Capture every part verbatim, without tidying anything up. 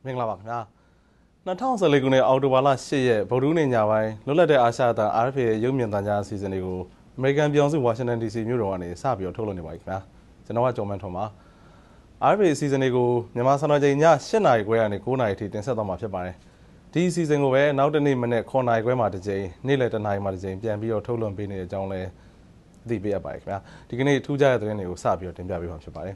မင်္ဂလာပါခင်ဗျာ၂၀၁၄ခုနှစ်အောက်တိုဘာလ၈ရက်ဗုဒ္ဓဟူးနေ့ညပိုင်းလွတ်လပ်တဲ့အာရှအသံ R F A ရဲ့ရုပ်မြင်သံကြားအစီအစဉ်တွေကိုအမေရိကန်ပြည်ထောင်စုဝါရှင်တန် D C မြို့တော်ကနေစပြီးတော့ထုတ်လွှင့်နေပါပြီခင်ဗျာကျွန်တော်ကကျော်မန်းထွန်းပါ R F A အစီအစဉ်တွေကိုမြန်မာစံတော်ချိန်ည၈နာရီခွဲကနေ၉နာရီထိတင်ဆက်သွားမှာဖြစ်ပါတယ်ဒီအစီအစဉ်ကိုပဲနောက်တစ်နေ့မနေ့9နာရီခွဲမှာတစ်ကြိမ်နေ့လယ်တစ်နာရီမှာတစ်ကြိမ်ပြန်ပြီးတော့ထုတ်လွှင့်ပေးနေတဲ့အကြောင်းလဲအသိပေးရပါတယ်ခင်ဗျာဒီကနေ့ထူးခြားတဲ့သတင်းတွေကိုစပြီးတော့တင်ပြပေးမှာဖြစ်ပါတယ်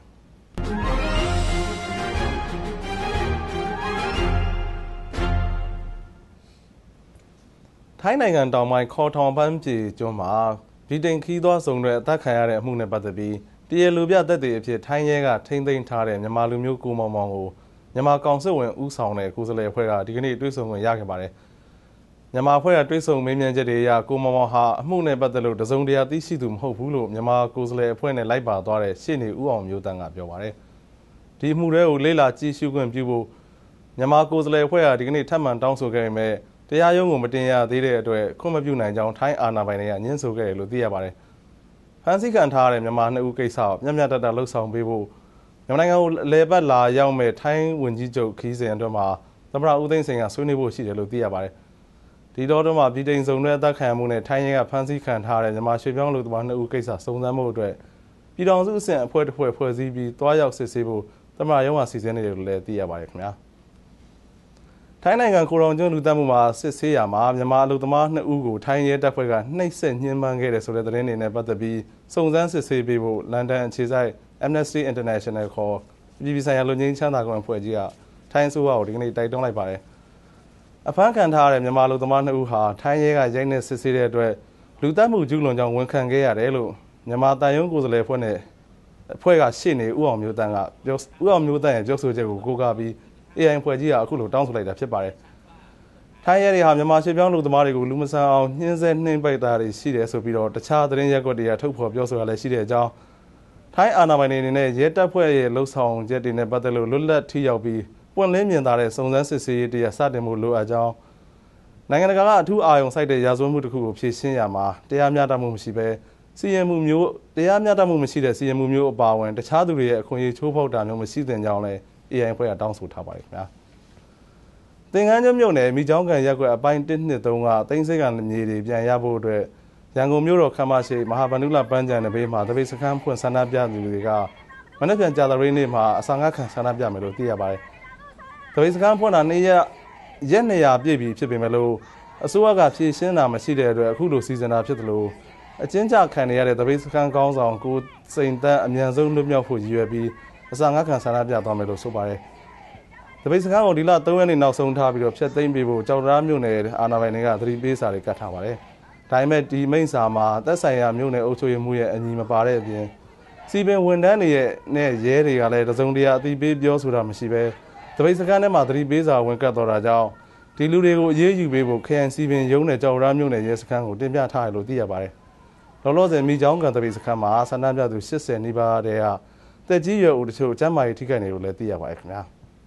ထိုင်းနိုင်ငံတောင်ပိုင်းခေါ်ထောင်ပန်းပြည်ကျွန်းမှာဗြိတိန်ခီးသွွားဆောင်တဲ့အသက်ခံရတဲ့အမှုနဲ့ပတ်သက်ပြီးတရားလူပြသက်သေအဖြစ်ထိုင်းရဲကထိန်းသိမ်းထားတဲ့မြန်မာလူမျိုးကိုမောင်မောင်ကိုမြန်မာကောင်စစ်ဝင်ဦးဆောင်တဲ့ကိုယ်စားလှယ်အဖွဲ့ကဒီကနေ့တွေ့ဆုံခွင့်ရခဲ့ပါတယ်မြန်မာအဖွဲ့ကတွေ့ဆုံမေးမြန်းချက်တွေအရကိုမောင်မောင်ဟာအမှုနဲ့ပတ်သက်လို့တစုံတရာသိရှိသူမဟုတ်ဘူးလို့မြန်မာကိုယ်စားလှယ်အဖွဲ့နဲ့လိုက်ပါသွားတဲ့ရှေ့နေဦးအောင်မျိုးတန်းကပြောပါတယ်ဒီအမှုတွေကိုလေးလာကြည့်ရှုခွင့်ပြုဖို့မြန်မာကိုယ်စားလှယ်အဖွဲ့ကဒီကနေ့ထပ်မံတောင်းဆိုခဲ့ပေမဲ့တရားရုံးကိုမတင်ရသေးတဲ့အတွက်ခွင့်မပြုနိုင်ကြောင်းထိုင်းအာဏာပိုင်တွေကညှင်းဆိုခဲ့တယ်လို့သိရပါတယ်ဖမ်းဆီးခံထားရတဲ့မြန်မာနှစ်ဦးကိစ္စကိုမျက်မျက်တတလှုပ်ဆောင်ပေးဖို့မြန်မာနိုင်ငံကိုလေပတ်လာရောက်မဲ့ထိုင်းဝန်ကြီးချုပ်ခီးစဉ်အတွက်မှာသမ္မတဦးသိန်းစိန်ကဆွေးနွေးဖို့ရှိတယ်လို့သိရပါတယ်ဒီတော့တော့မှပြည်ထိုင်စုံတဲ့အသက်ခံမှုနဲ့ထိုင်းရဲကဖမ်းဆီးခံထားတဲ့မြန်မာရွှေပြောင်းလူသမားနှစ်ဦးကိစ္စစုံစမ်းမှုအတွက်ပြည်ထောင်စုအဆင့်အဖွဲ့တစ်ဖွဲ့ဖွဲ့စည်းပြီးတွားရောက်စစ်ဆေးဖို့သမ္မတရုံးကစီစဉ်နေတယ်လို့လည်းသိရပါတယ်ခင်ဗျာထိုင်းနိုင်ငံကိုရောင်ကျွန်းလူသက်မှုမှာစစ်ဆေးရမှာမြန်မာအလုပ်သမားနှစ်ဦးကိုထိုင်းရဲတပ်ဖွဲ့ကနှိပ်စက်ညှဉ်းပန်းခဲ့တယ်ဆိုတဲ့သတင်းတွေနဲ့ပတ်သက်ပြီးစုံစမ်းစစ်ဆေးပေးဖို့လန်ဒန်အခြေစိုက် Amnesty International ခေါ်ပြည်ပဆိုင်ရာလူငင်းချမ်းသာကွန်အဖွဲ့ကြီးကထိုင်းအစိုးရကိုဒီကနေ့တိုက်တွန်းလိုက်ပါတယ်အဖမ်းခံထားရတဲ့မြန်မာအလုပ်သမားနှစ်ဦးဟာထိုင်းရဲကရိုက်နှက်စစ်ဆေးတဲ့အတွက်လူသက်မှုကျူးလွန်ကြောင်းဝန်ခံခဲ့ရတယ်လို့မြန်မာတန်ယုံကိုယ်စားလှယ်အဖွဲ့နဲ့အဖွဲ့ကရှေ့နေဦးအောင်မျိုးတန်းကပြောဦးအောင်မျိုးတန်းရဲ့ပြောဆိုချက်ကိုကိုးကားပြီးA I ဖွဲ့ကြီးကအခုလိုတောင်းဆိုလိုက်တာဖြစ်ပါတယ်။ထိုင်းရဲတွေဟာမြန်မာရွှေပြောင်းလူသမားတွေကိုလူမဆန်အောင်ညှင်းဆဲနှိမ်ပိတ်တာတွေရှိတယ်ဆိုပြီးတော့တခြားသတင်းရက်ကွက်တွေကထုတ်ဖော်ပြောဆိုတာလည်းရှိတဲ့အကြောင်းထိုင်းအာဏာပိုင်တွေအနေနဲ့ရဲတပ်ဖွဲ့ရဲ့လှုပ်ဆောင်ချက်တွေနဲ့ပတ်သက်လို့လွတ်လပ်ထိရောက်ပြီးပွင့်လင်းမြင်သာတဲ့စုံစမ်းစစ်ဆေးရေးတရားစတင်မှုလိုအပ်ကြောင်းနိုင်ငံတကာကအထူးအာရုံစိုက်တဲ့ရာဇဝတ်မှုတစ်ခုကိုဖြေရှင်းရမှာတရားမျှတမှုမရှိဘဲစီရင်မှုမျိုးတရားမျှတမှုမရှိတဲ့စီရင်မှုမျိုးအပါအဝင်တခြားသူတွေရဲ့အခွင့်အရေးချိုးဖောက်တာမျိုးမရှိသင့်ကြောင်းလည်းA I ဖွဲ့ကတောင်းဆိုထားပါတယ်ခင်ဗျာသင်္ကန်းကျွန်းမြို့နယ်မိချောင်းကန်ရက်ကွက်အပိုင်းတစ်နှစ်သုံးကတင်းစိတ်ကမြေတွေပြန်ရဖို့အတွက်ရန်ကုန်မြို့တော်ခမ်းမရှိမဟာဗန္ဓုလပန်းခြံနယ်ဘေးမှာတပိတ်စခန်းဖွင့်ဆန္ဒပြသူတွေကမနေ့ပြန်ကြာသပတေးနေ့မှာအစာငတ်ခံဆန္ဒပြမယ်လို့သိရပါတယ်တပိတ်စခန်းဖွင့်တာနေ့ရက်ရက်နေရာပြည့်ပြီဖြစ်ပေမဲ့လို့အစိုးရကဖြည့်ရှင်းတာမရှိတဲ့အတွက်အခုလိုစီစဉ်တာဖြစ်တယ်လို့အချင်းချခံနေရတဲ့တပိတ်စခန်းကောင်းဆောင်ကိုစိန်တန်းအမြန်ဆုံးလွတ်မြောက်ဖို့ရည်ရွယ်ပြီးအစာငတ်ခံဆန္ဒပြသွားမယ်လို့ဆိုပါတယ်တပိတ်စခန်းကိုဒီလ၃ရက်နေ့နောက်ဆုံးထားပြီးတော့ဖျက်သိမ်းပေးဖို့ကြောက်တရားမြို့နယ်အာဏာပိုင်တွေကသတိပေးစာတွေကတ်ထားပါတယ်ဒါပေမဲ့ဒီမိန့်စာမှာသက်ဆိုင်ရာမြို့နယ်အုပ်ချုပ်ရေးမှူးရဲ့အညီမပါတဲ့အပြင်စီပင်ဝန်ထမ်းတွေရဲ့နဲ့ရဲတွေကလည်းတစုံတရာအသိပေးပြောဆိုတာမရှိဘဲတပိတ်စခန်းထဲမှာသတိပေးစာဝင်ကတ်တော်တာကြောင့်ဒီလူတွေကိုအရေးယူပေးဖို့ခရိုင်စီပင်ရုံးနဲ့ကြောက်တရားမြို့နယ်ရဲစခန်းကိုတင်ပြထားတယ်လို့သိရပါတယ်လောလောဆယ်မိချောင်းကန်တပိတ်စခန်းမှာဆန္ဒပြသူ၈၀နီးပါးတဲ့ကတက်ကြီးရွယ်ဦးတချို့ကျမ်းမာရေးထိခိုက်နေလို့လည်းသိရပါတယ်ခင်ဗျာ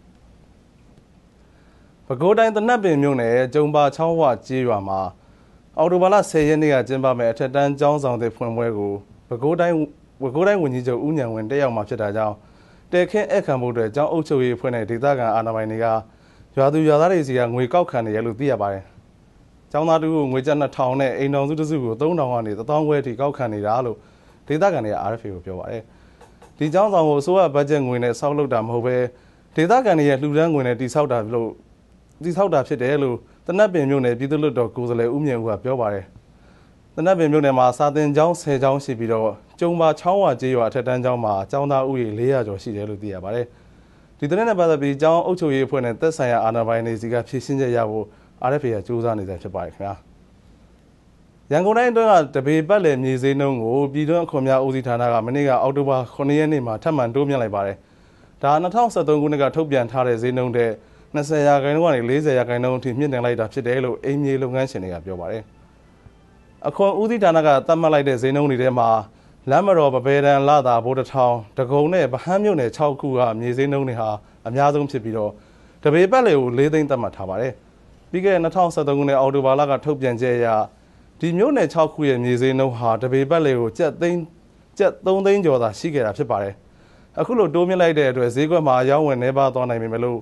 ပဲခူးတိုင်းတနတ်ပင်မြို့နယ်ကျုံပါချောင်းဝကျေးရွာမှာအော်တိုဘာလ၁၀ရက်နေ့ကကျင်းပမဲ့အထက်တန်းကျောင်းဆောင်တဲ့ဖွင့်ပွဲကိုပဲခူးတိုင်းပဲခူးတိုင်းဝန်ကြီးချုပ်ဦးဉာဏ်ဝင်းတက်ရောက်မှာဖြစ်တာကြောင့်တဲခင်းအခမ်းဖို့အတွက်ကျောင်းအုပ်ချုပ်ရေးအဖွဲ့နဲ့ဒေသခံအာဏာပိုင်တွေကရွာသူရွာသားတွေစီကငွေကောက်ခံနေရလို့သိရပါတယ်ကျောင်းသားတို့ကိုငွေကျပ်နှစ်ထောင်နဲ့အိမ်တော်စုတစုကိုသုံးထောင်ကနေတစ်သောင်းခွဲထိကောက်ခံနေတာလို့ဒေသခံတွေက R F A ကိုပြောပါတယ်ဒီကျောင်းဆောင်ကိုအစိုးရဘတ်ဂျက်ငွေနဲ့ဆောက်လုပ်တာမဟုတ်ပဲဒေသခံတွေရဲ့လှူဒန်းငွေနဲ့တိဆောက်တာလို့တိဆောက်တာဖြစ်တယ်လို့တနတ်ပင်မြို့နယ်ပြည်သူ့လွှတ်တော်ကိုယ်စားလှယ်ဦးမြင့်ဦးကပြောပါတယ်တနတ်ပင်မြို့နယ်မှာစာသင်ကျောင်း၁၀ကျောင်းရှိပြီးတော့ကျုံပါချောင်းဝကျေးရွာအထက်တန်းကျောင်းမှာကျောင်းသားဦးရေ၄ရာကျော်ရှိတယ်လို့သိရပါတယ်ဒီတဲ့နဲ့ပတ်သက်ပြီးကျောင်းအုပ်ချုပ်ရေးအဖွဲ့နဲ့သက်ဆိုင်ရာအာဏာပိုင်တွေစီကဖြည့်ရှင်းချက်ရဖို့ R F A ကစူးစမ်းနေတယ်ဖြစ်ပါတယ်ခင်ဗျာရန်ကုန်တိုင်းအတွင်းကတပေပတ်လည်မြေဈေးနှုန်းကိုပြည်တွင်းအခွန်များဦးစီးဌာနကမနေ့ကအောက်တိုဘာ၇ရက်နေ့မှာထပ်မံတိုးမြှင့်လိုက်ပါတယ်။ဒါ၂၀၁၃ခုနှစ်ကထုတ်ပြန်ထားတဲ့ဈေးနှုန်းတဲ့၂၀ရာခိုင်နှုန်းကနေ၄၀ရာခိုင်နှုန်းအထိမြင့်တင်လိုက်တာဖြစ်တယ်လို့အိမ်မြေလုပ်ငန်းရှင်တွေကပြောပါတယ်။အခွန်ဦးစီးဌာနကသတ်မှတ်လိုက်တဲ့ဈေးနှုန်းတွေထဲမှာလမ်းမတော်ပပဲတန်းလာသာဘိုးတထောင်ဒဂုံနဲ့ဗဟန်းမြို့နယ်၆ခုကမြေဈေးနှုန်းတွေဟာအများဆုံးဖြစ်ပြီးတော့တပေပတ်လည်ကို၄သိန်းသတ်မှတ်ထားပါတယ်။ပြီးခဲ့တဲ့၂၀၁၃ခုနှစ်အောက်တိုဘာလကထုတ်ပြန်ချက်အရဒီမြို့နယ်၆ခုရဲ့မြေဈေးနှုန်းဟာတပေပတ်လည်ကိုကျပ်သိန်းကျပ်၃သိန်းကျော်သာရှိခဲ့တာဖြစ်ပါတယ်။အခုလိုတိုးမြင့်လိုက်တဲ့အတွက်ဈေးကွက်မှာအယောင်းဝယ်နှဲပါသွားနိုင်ပေမဲ့လို့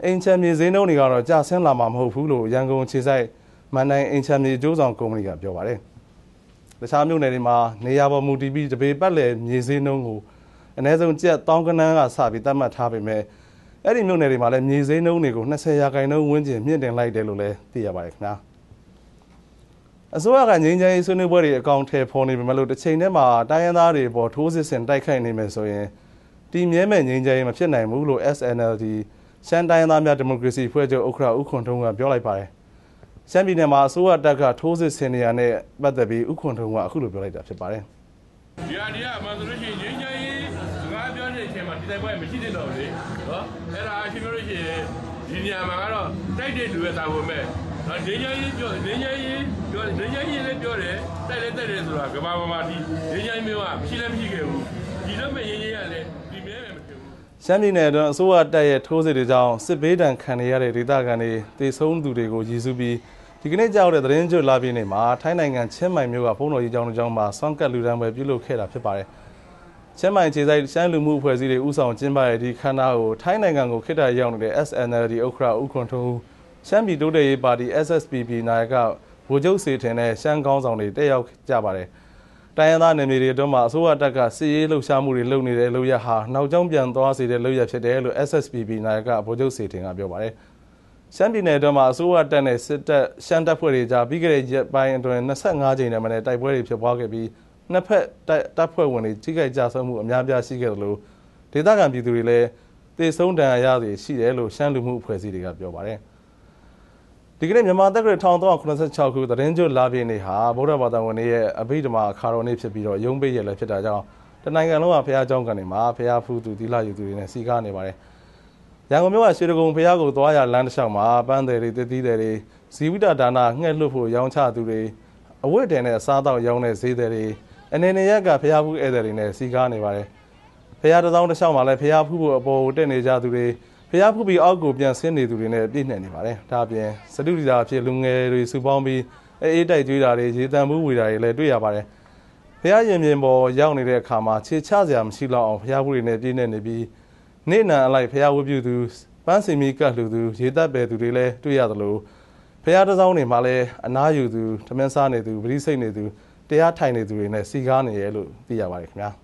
အိမ်ချမ်းမြေဈေးနှုန်းတွေကတော့ကျဆင်းလာမှာမဟုတ်ဘူးလို့ရန်ကုန်ခြေဆိုင်မန်နိုင်အိမ်ချမ်းမြေကျိုးဆောင်ကုမ္ပဏီကပြောပါတယ်။တခြားမြို့နယ်တွေမှာနေရာပေါ်မူတည်ပြီးတပေပတ်လည်မြေဈေးနှုန်းကိုအနည်းဆုံးကျပ်တောင်းကနန်းကစပြီးသတ်မှတ်ထားပေမဲ့အဲ့ဒီမြို့နယ်တွေမှာလည်းမြေဈေးနှုန်းတွေကို၂၀ရာခိုင်နှုန်းဝန်းကျင်မြင့်တင်လိုက်တယ်လို့လည်းသိရပါတယ်ခင်ဗျာ။အစိုးရကငြိမ်းချမ်းရေးဆွေးနွေးပွဲတွေအကောင့်ထဲပေါ်နေပေမဲ့လို့တစ်ချိန်တည်းမှာတိုင်းရင်းသားတွေပေါ်ထိုးစစ်ဆင်တိုက်ခိုက်နေမယ်ဆိုရင်တည်မြဲမဲ့ငြိမ်းချမ်းရေးမဖြစ်နိုင်ဘူးလို့ S N L D ရှမ်းတိုင်းရင်းသားများဒီမိုကရေစီဖွဲ့ချုပ်ဥက္ကဋ္ဌဦးခွန်ထုံးကပြောလိုက်ပါတယ်။ရှမ်းပြည်နယ်မှာအစိုးရတပ်ကထိုးစစ်ဆင်နေရတဲ့ပတ်သက်ပြီးဦးခွန်ထုံးကအခုလိုပြောလိုက်တာဖြစ်ပါတယ်။ဒီအရာမှာဆိုလို့ရှိရင်ငြိမ်းချမ်းရေးစကားပြောတဲ့အချိန်မှာဒီတိုင်းပွဲမရှိသေးတော့လေ။နော်။အဲ့ဒါအချင်းပြောလို့ရှိရင်ဒီနေရာမှာကတော့တိုက်တဲ့လူရဲ့တာဝန်ပဲ။နော်ငြိမ်းချမ်းရေးပြောငြိမ်းချမ်းရေးပြောငြိမ်းချမ်းရေးလည်းပြောတယ်တိုက်လည်းတိုက်တယ်ဆိုတာကမ္ဘာပေါ်မှာဒီငြိမ်းချမ်းရေးမျိုးကမရှိလည်းမရှိခဲ့ဘူး။ဒီလိုမဲ့ငြိမ်းချမ်းရေးကလည်းဒီမြဲမယ်မဖြစ်ဘူး။ရှမ်းပြည်နယ်အတွင်းအစိုးရတပ်ရဲ့ထိုးစစ်တွေကြောင့်စစ်ဘေးဒဏ်ခံနေရတဲ့ဒေသခံတွေတေဆုံးသူတွေကိုရည်စူးပြီးဒီကနေ့ကြောက်တဲ့သတင်းကြွလာပြီးနေမှာထိုင်းနိုင်ငံချင်းမိုင်မြို့ကဘုံတော်ကြီးကျောင်းကျောင်းမှာဆွမ်းကတ်လူတန်းပွဲပြုလုပ်ခဲ့တာဖြစ်ပါတယ်။ချင်းမိုင်ခြေဆိုင်ရှမ်းလူမှုအဖွဲ့အစည်းတွေဥဆောင်ကျင်းပတဲ့ဒီခမ်းနားကိုထိုင်းနိုင်ငံကိုခေတ္တရောက်နေတဲ့ S N L D ဥက္ကဋ္ဌဦးခွန်ထုံးရှမ်းပြည်တိုးတက်ရေးပါတီ S S P P နာယကဗိုလ်ချုပ်စေထင်နဲ့ရှမ်းကောင်းဆောင်တွေတက်ရောက်ကြပါတယ်။တိုင်းရင်းသားနယ်မြေတွေအတွင်းမှာအစိုးရတပ်ကစစ်ရေးလှုပ်ရှားမှုတွေလုပ်နေတဲ့လုပ်ရဟာနောက်ကျောင်းပြန်သွားစေတဲ့လုပ်ရဖြစ်တယ်လို့ S S P P နာယကဗိုလ်ချုပ်စေထင်ကပြောပါတယ်။ရှမ်းပြည်နယ်အတွင်းမှာအစိုးရတပ်နဲ့စစ်တပ်ရှမ်းတပ်ဖွဲ့တွေကြားပြီးခဲ့တဲ့ရက်ပိုင်းအတွင်း၂၅ကြိမ်နဲ့မနက်တိုက်ပွဲတွေဖြစ်ပွားခဲ့ပြီးနှစ်ဖက်တပ်ဖွဲ့ဝင်တွေထိခိုက်ကြဆုံးမှုအများပြားရှိခဲ့သလိုဒေသခံပြည်သူတွေလည်းတေဆုံးဒဏ်ရာရတွေရှိတယ်လို့ရှမ်းလူမှုအဖွဲ့အစည်းတွေကပြောပါတယ်။ဒီကနေ့မြန်မာတက္ကသိုလ်၁၉၇၆ခုသတင်းကြွလာပြည့်နေ့ဟာဗုဒ္ဓဘာသာဝင်တွေရဲ့အဘိဓမ္မာအခါတော်နေ့ဖြစ်ပြီးတော့ရုံးပိတ်ရက်လည်းဖြစ်တာကြောင့်တနိုင်ငံလုံးကဘုရားကျောင်းကနေမှာဘုရားဖူးသူသီလယူသူတွေနဲ့စီကားနေပါတယ်။ရန်ကုန်မြို့ကရွှေတကုံဘုရားကိုသွားရလမ်းတစ်လျှောက်မှာပန်းတယ်တွေတည်တည်တွေဇီဝိတဒါနငှက်လွတ်ဖို့ရောင်းချသူတွေအဝတ်တယ်နဲ့အစားတောက်ရောင်းတဲ့ဈေးတွေအနေနဲ့ရက်ကဘုရားဖူးဧည့်သည်တွေနဲ့စီကားနေပါတယ်။ဘုရားတစ်စောင်းတစ်လျှောက်မှာလည်းဘုရားဖူးဖို့အပေါ်ကိုတက်နေကြသူတွေဘုရားဖူးပြီးအောက်ကိုပြန်ဆင်းနေသူတွေနဲ့ပြည့်နှက်နေပါတယ်။ဒါအပြင်စတုဒီတာအဖြစ်လူငယ်တွေစုပေါင်းပြီးအေးတိုက်ကြွေးတာတွေရေတံမှုဝေတာတွေလည်းတွေ့ရပါတယ်။ဘုရားရင်ပြင်ပေါ်ရောက်နေတဲ့အခါမှာခြေချစရာမရှိတော့အောင်ဘုရားဖူးတွေနဲ့ပြည့်နှက်နေပြီးနေ့နံအလိုက်ဘုရားဝတ်ပြုသူပန်းစီမီကတ်လူသူရေတပ်ပယ်သူတွေလည်းတွေ့ရသလိုဘုရားတစ်စောင်းတွေမှာလည်းအနားယူသူထမင်းစားနေသူပရိစိတ်နေသူတရားထိုင်နေသူတွေနဲ့စီကားနေရလို့သိရပါတယ်ခင်ဗျာ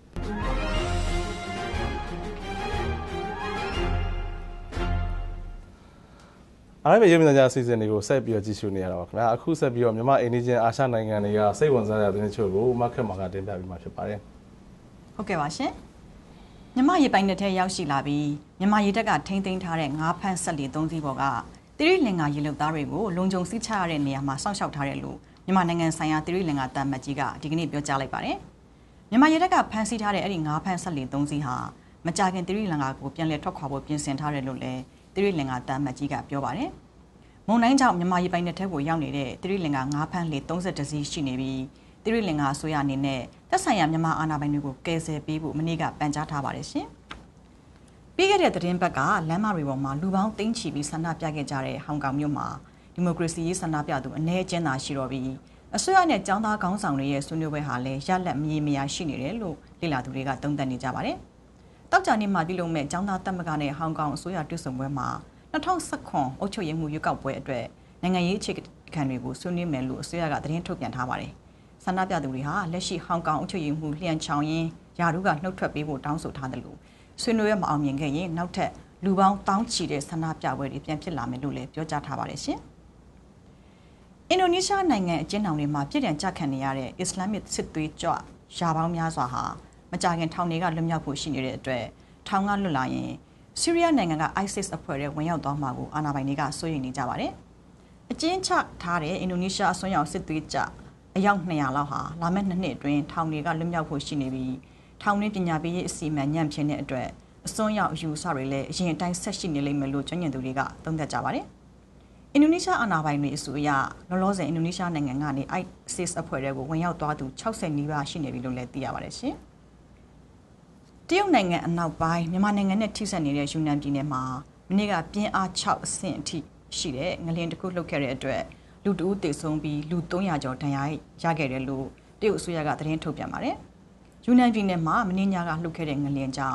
အားရရုံမြင့်ကြအစီအစဉ်တွေကိုဆက်ပြီးတော့ကြည့်ရှုနေရတော့ခင်ဗျာအခုဆက်ပြီးတော့မြန်မာအိန္ဒိယအာရှနိုင်ငံတွေကစိတ်ဝင်စားတဲ့သတင်းချို့ကိုမခက်မှာကတင်ပြပြီးမှဖြစ်ပါတယ်ဟုတ်ကဲ့ပါရှင်မြန်မာရေပိုင်နယ်ထဲရောက်ရှိလာပြီးမြန်မာရေတပ်ကထိန်းသိမ်းထားတဲ့ငါးဖမ်းဆက်လီသုံးစီးပေါ်ကတိရိလင်္ကာရေလုံသားတွေကိုလုံခြုံစိတ်ချရတဲ့နေရာမှာစောင့်ရှောက်ထားတယ်လို့မြန်မာနိုင်ငံဆိုင်ရာတိရိလင်္ကာတပ်မကြီးကဒီကနေ့ပြောကြားလိုက်ပါတယ်မြန်မာရေတပ်ကဖမ်းဆီးထားတဲ့အဲ့ဒီငါးဖမ်းဆက်လီသုံးစီးဟာမကြာခင်တိရိလင်္ကာကိုပြန်လည်ထွက်ခွာဖို့ပြင်ဆင်ထားတယ်လို့လည်းတိရိလင်္ကာတပ်မကြီးကပြောပါတယ်မုံတိုင်းကြောင့်မြန်မာရေပိုင်နယ်ထဲကိုရောက်နေတဲ့တိရိလင်္ကာငါးဖမ်းလေသုံး၁၁စီးရှိနေပြီးတိရိလင်္ကာအစိုးရအနေနဲ့သက်ဆိုင်ရာမြန်မာအာဏာပိုင်တွေကိုကယ်ဆယ်ပေးဖို့မနေ့ကပန်ကြားထားပါတယ်ရှင်ပြီးခဲ့တဲ့သတင်းပတ်ကလမ်းမတွေပေါ်မှာလူပေါင်းသိန်းချီပြီးဆန္ဒပြခဲ့ကြတဲ့ဟောင်ကောင်မြို့မှာဒီမိုကရေစီရေးဆန္ဒပြသူအနည်းအကျဉ်းသာရှိတော့ပြီးအစိုးရနဲ့ចောင်းသားခေါင်းဆောင်တွေရဲ့ဆွေးနွေးပွဲဟာလည်းရလက်မရေမရာရှိနေတယ်လို့လေ့လာသူတွေကသုံးသပ်နေကြပါတယ်။တောက်ကြနေ့မှာပြုလုပ်မဲ့ចောင်းသားတပ်မကနဲ့ဟောင်ကောင်အစိုးရတွဲဆုံပွဲမှာ၂၀၁၇အုပ်ချုပ်ရေးမှုရွေးကောက်ပွဲအတွက်နိုင်ငံရေးအခြေခံတွေကိုဆွေးနွေးမယ်လို့အစိုးရကသတင်းထုတ်ပြန်ထားပါတယ်။ဆန္ဒပြသူတွေဟာလက်ရှိဟောင်ကောင်အုပ်ချုပ်ရေးမှုလျှန်ချောင်ရင်ယာတို့ကနှုတ်ထွက်ပေးဖို့တောင်းဆိုထားတယ်လို့ဆွေးနွေးရမအောင်မြင်ခဲ့ရင်နောက်ထပ်လူပေါင်းတောင်းချီတဲ့ဆန္ဒပြပွဲတွေပြန်ဖြစ်လာမယ်လို့လည်းပြောကြားထားပါတယ်ရှင်။အင်ဒိုနီးရှားနိုင်ငံအကျဉ်းထောင်တွေမှာပြည်ထန်ကြခံနေရတဲ့အစ္စလာမစ်စစ်သွေးကြွရာပေါင်းများစွာဟာမကြာခင်ထောင်တွေကလွတ်မြောက်ဖို့ရှိနေတဲ့အတွက်ထောင်ကလွတ်လာရင်ဆီးရီးယားနိုင်ငံက ISIS အဖွဲ့ရဲ့ဝင်ရောက်သွားမှာကိုအာဏာပိုင်တွေကစိုးရိမ်နေကြပါတယ်။အကျဉ်းချထားတဲ့အင်ဒိုနီးရှားအစွန်းရောက်စစ်သွေးကြအယောက်၂ရာလောက်ဟာလာမယ့်နှစ်နှစ်အတွင်းထောင်တွေကလွတ်မြောက်ဖို့ရှိနေပြီးထောင်တွင်းပညာပေးရေးအစီအမံညံ့ဖျင်းတဲ့အတွက်အစွန်းရောက်အယူအဆတွေလည်းအရင်အတိုင်းဆက်ရှိနေလိမ့်မယ်လို့ကျွမ်းကျင်သူတွေကသုံးသပ်ကြပါတယ်။အင်ဒိုနီးရှားအာဏာပိုင်တွေအဆိုအရလောလောဆယ်အင်ဒိုနီးရှားနိုင်ငံကနေ ISIS အဖွဲ့တွေကိုဝင်ရောက်သွားသူ၆၀နီးပါးရှိနေပြီလို့လည်းသိရပါတယ်ရှင်။တရုတ်နိုင်ငံအနောက်ပိုင်းမြန်မာနိုင်ငံနဲ့ထိစပ်နေတဲ့ယူနန်ပြည်နယ်မှာမနေ့ကပြင်းအား၆အဆင့်အထိရှိတဲ့ငလျင်တစ်ခုလှုပ်ခဲ့တဲ့အတွက်လူတဦးသေဆုံးပြီးလူ၃ရာကျော်ဒဏ်ရာရခဲ့တယ်လို့တရုတ်အစိုးရကသတင်းထုတ်ပြန်ပါတယ်။ယူနန်ပြည်နယ်မှာမနေ့ညကလှုပ်ခဲ့တဲ့ငလျင်ကြောင့်လူ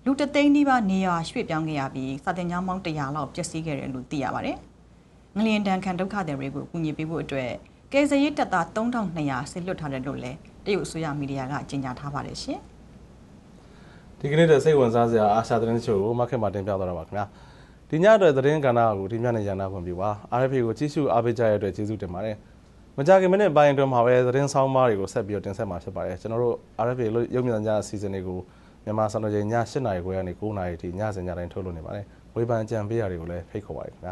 လူတသိန်းနီးပါးနေရာရွှေ့ပြောင်းခဲ့ရပြီးစာတင်ကျောင်းပေါင်းတရာလောက်ပျက်စီးခဲ့တယ်လို့သိရပါတယ်။ငလျင်တန်ခံဒုက္ခသည်တွေကိုကူညီပေးဖို့အတွက်ကယ်ဆယ်ရေးတပ်သားသုံးထောင်နှစ်ရာဆေလွတ်ထားတယ်လို့လည်းတရုတ်အစိုးရမီဒီယာကကြေညာထားပါတယ်ရှင်။ဒီကနေ့တဲ့စိတ်ဝင်စားစရာအာရှသတင်းချို့ကိုမခင်မာတင်ပြသွားတာပါခင်ဗျာ။ဒီညအတွက်သတင်းကဏ္ဍကိုဒီညနေရန်နာဖွင့်ပြပါ R F A ကိုကြည့်ရှုအားပေးကြရတဲ့အတွက်ကျေးဇူးတင်ပါတယ်။မကြခင်မိနစ်ပိုင်းအတွင်းမှာပဲသတင်းဆောင်မတွေကိုဆက်ပြီးတင်ဆက်မှာဖြစ်ပါတယ်ကျွန်တော်တို့ R F A လို့ရုပ်မြင်သံကြားအစီအစဉ်တွေကိုမြန်မာစံတော်ချိန်ည၈နာရီခွဲကနေ၉နာရီထိညစဉ်ညတိုင်းထုတ်လွှင့်နေပါတယ်ဝေဖန်ကြံပေးရာတွေကိုလည်းဖိတ်ခေါ်ပါတယ်ခင်ဗျာ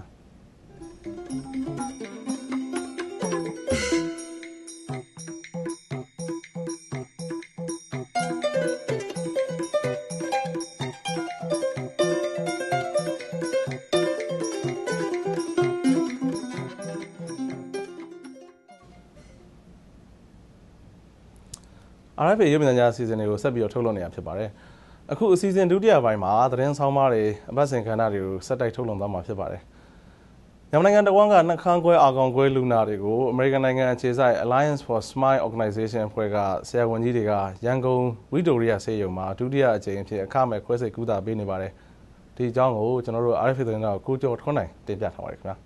R F A ရုပ်မြင်သံကြားအစီအစဉ်တွေကိုဆက်ပြီးထုတ်လွှင့်နေရဖြစ်ပါတယ်။အခုအစီအစဉ်ဒုတိယပိုင်းမှာသတင်းဆောင်မတွေအပတ်စဉ်ခန်းတွေကိုဆက်တိုက်ထုတ်လွှင့်သွားမှာဖြစ်ပါတယ်။မြန်မာနိုင်ငံတဝန်းကနှက်ခမ်းကွဲအာကောင်ကွဲလူနာတွေကိုအမေရိကန်နိုင်ငံအခြေစိုက် Alliance for Smile Organization အဖွဲ့ကဆရာဝန်ကြီးတွေကရန်ကုန်ဝီတိုရီယာဆေးရုံမှာဒုတိယအကြိမ်အဖြစ်အခမဲ့ခွဲစိတ်ကုသပေးနေပါတယ်။ဒီအကြောင်းကိုကျွန်တော်တို့ R F A သတင်းတော်ကိုကျော်ထွန်းနိုင်တင်ပြထားပါတယ်ခင်ဗျာ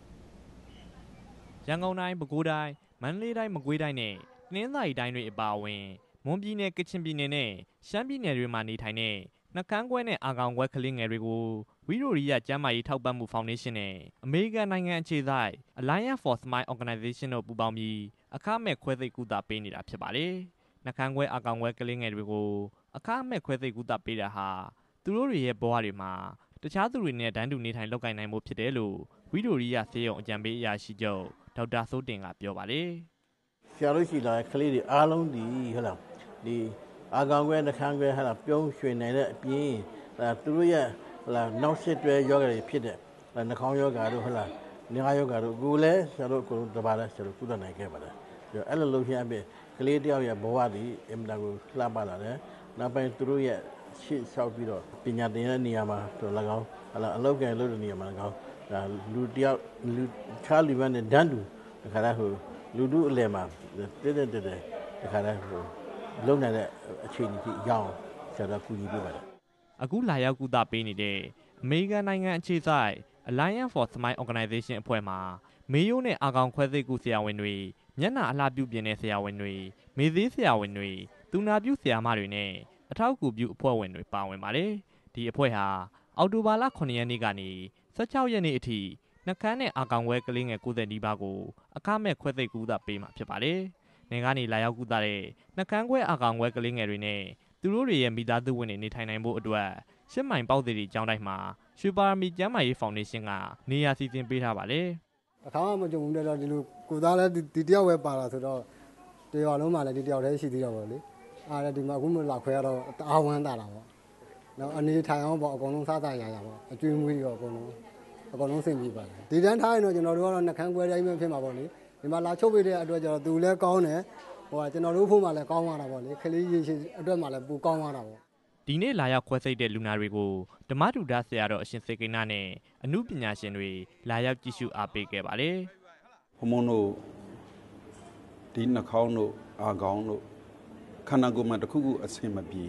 ။ရန်ကုန်တိုင်းပဲခူးတိုင်းမန္တလေးတိုင်းမကွေးတိုင်းနဲ့နင်းသာရီတိုင်းတွေအပါအဝင်မွန်ပြည်နယ်ကချင်ပြည်နယ်နဲ့ရှမ်းပြည်နယ်တွေမှာနေထိုင်တဲ့နှကန်းကွဲနဲ့အာကောင်ကွဲကလေးငယ်တွေကိုဝီရိုရီယာကျန်းမာရေးထောက်ပံ့မှုဖောင်ဒေးရှင်းနဲ့အမေရိကန်နိုင်ငံအခြေစိုက် Alliance for Smile Organization တို့ပူးပေါင်းပြီးအခမဲ့ခွဲစိတ်ကုသပေးနေတာဖြစ်ပါတယ်။နှကန်းကွဲအာကောင်ကွဲကလေးငယ်တွေကိုအခမဲ့ခွဲစိတ်ကုသပေးတာဟာသူတို့တွေရဲ့ဘဝတွေမှာတခြားသူတွေနဲ့တန်းတူနေထိုင်လုပ်ကိုင်နိုင်မှုဖြစ်တယ်လို့ဝီရိုရီယာဆေးရုံအကြံပေးအရာရှိချုပ်ဒေါက်တာစိုးတင်ကပြောပါတယ်။ဆရာတို့ရှိလာတဲ့ကလေးတွေအားလုံးဒီဟုတ်လားဒီအာကောင်ကွဲနှခမ်းကွဲဟာလာပြုံးရွှင်နေတဲ့အပြင်သူတို့ရဲ့ဟလာနောက်ဆက်တွဲယောဂတွေဖြစ်တဲ့နှခေါင်းယောဂါတို့ဟလာနေရာယောဂါတို့ကိုလည်းဆရာတို့ကိုတပါးလဲဆရာတို့ကုသနိုင်ခဲ့ပါတယ်။အဲ့လိုလုပ်ခြင်းအပြင်ကလေးတယောက်ရဲ့ဘဝဒီအင်မတန်ကိုလှပလာတယ်။နောက်ပိုင်းသူတို့ရဲ့ရှေ့လျှောက်ပြီးတော့ပညာသင်တဲ့နေရာမှာတော့၎င်းဟလာအလုပ်ကံလုပ်တဲ့နေရာမှာ၎င်းဒါလူတယောက်လူချားလူနဲ့ဒန်းတူတခါတည်းဟိုလူတို့အလယ်မှာတက်တက်တက်တက်တခါတည်းဟိုလုံနေတဲ့အခြေအနေကြီးရအောင်ဆရာတို့ကူညီပေးပါတယ်အခုလာရောက်ကုသပေးနေတဲ့အမေရိကန်နိုင်ငံအခြေစိုက် Alliance for Smile Organization အဖွဲ့မှာမေယိုးနဲ့အာကောင်ခွဲစိတ်ကုဆရာဝန်တွေမျက်နှာအလှပြုပြင်တဲ့ဆရာဝန်တွေမေးသေးဆရာဝန်တွေသူနာပြုဆရာမတွေနဲ့အထောက်အကူပြုအဖွဲ့ဝင်တွေပါဝင်ပါတယ်ဒီအဖွဲ့ဟာအောက်တိုဘာလခုနှစ်ရက်နေ့ကနေ၁၆ရက်နေ့အထိနှကန်းနဲ့အာကောင်ခွဲကလေးငယ်ကိုယ်သက်နီးပါးကိုအခမဲ့ခွဲစိတ်ကုသပေးမှာဖြစ်ပါတယ်နေကနေလာရောက်ကုသတဲ့နှကန်းခွဲအာကောင်ခွဲကလေးငယ်တွေနဲ့သူတို့တွေရဲ့မိသားစုဝင်တွေနေထိုင်နိုင်ဖို့အတွက်ရှစ်မိုင်ပေါက်တွေကျောင်းတိုင်းမှာရွှေပါရမီကျန်းမာရေးဖောင်ဒေးရှင်းကနေရာစီစဉ်ပေးထားပါတယ်။အခါမှမကြုံဘူးတော့ဒီလိုကိုသားလည်းဒီတယောက်ပဲပါလာဆိုတော့တရွာလုံးမှာလည်းဒီတယောက်တည်းရှိသေးတော့ဗောလေ။အားလည်းဒီမှာအခုမှလာခွဲရတော့တအားဝမ်းသာတာဗော။နောက်အနေထိုင်အောင်ဗောအကုန်လုံးစားစားရရဗောအကျွေးမွေးတွေရောအကုန်လုံးအကုန်လုံးဆင်ပြေပါတယ်။ဒီတန်းထားရင်တော့ကျွန်တော်တို့ကတော့နှကန်းခွဲတိုင်းပဲဖြစ်မှာဗောလေ။ဒီမှာလာချုပ်ပေးတဲ့အတွက်ကျတော့သူလည်းကောင်းတယ်ဟိုကကျွန်တော်တို့ဖို့မှလည်းကောင်းသွားတာဗောလေခလေးရေရှည်အတွက်မှလည်းပူကောင်းသွားတာဗောဒီနေ့လာရောက်ခွဲစိတ်တဲ့လူနာတွေကိုဓမ္မတူဒဆရာတော်အရှင်စေကိန်းနဲ့အမှုပညာရှင်တွေလာရောက်ကြည့်ရှုအားပေးခဲ့ပါတယ်။ဘုံဘုံတို့ဒီနှာခေါင်းတို့အာခေါင်းတို့ခန္ဓာကိုယ်မှာတစ်ခုခုအဆင်မပြေ